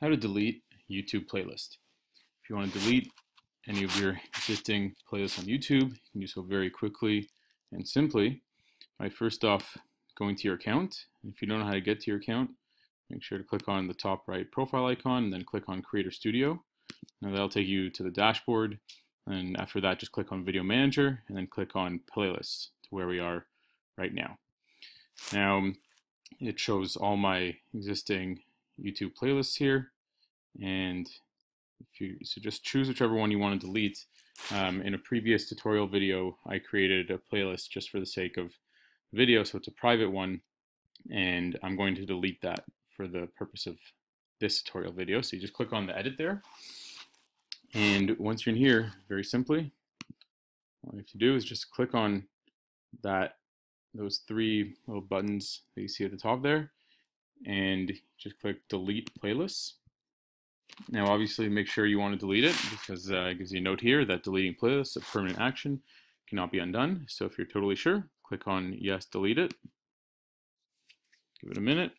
How to delete YouTube playlist. If you want to delete any of your existing playlists on YouTube, you can do so very quickly and simply by first off going to your account. If you don't know how to get to your account, make sure to click on the top right profile icon and then click on Creator Studio. Now that'll take you to the dashboard, and after that just click on Video Manager and then click on Playlists to where we are right now. Now it shows all my existing YouTube playlists here, and so just choose whichever one you want to delete. In a previous tutorial video I created a playlist just for the sake of video, so it's a private one, and I'm going to delete that for the purpose of this tutorial video. So you just click on the edit there, and once you're in here, very simply all you have to do is just click on those three little buttons that you see at the top there, and just click delete playlists. Now obviously make sure you want to delete it, because it gives you a note here that deleting playlists is a permanent action, cannot be undone. So if you're totally sure, click on yes, delete it. Give it a minute,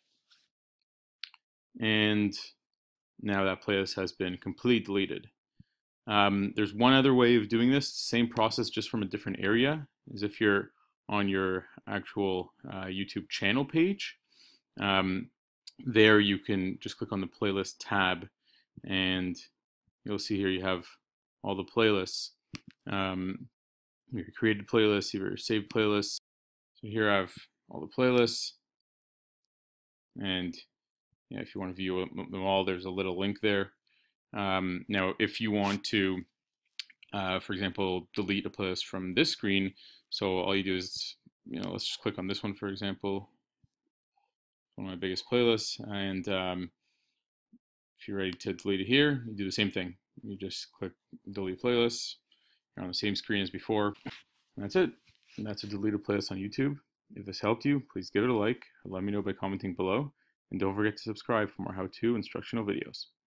and now that playlist has been completely deleted. There's one other way of doing this, same process just from a different area, is if you're on your actual YouTube channel page. There you can just click on the playlist tab, and you'll see here you have all the playlists. Your created playlists, your saved playlists. So here I have all the playlists, and if you want to view them all, there's a little link there. Now if you want to, for example, delete a playlist from this screen, so all you do is, let's just click on this one, for example, one of my biggest playlists, and if you're ready to delete it here, you do the same thing. You just click delete playlists. You're on the same screen as before. And that's it. And that's a deleted playlist on YouTube. If this helped you, please give it a like, or let me know by commenting below. And don't forget to subscribe for more how-to instructional videos.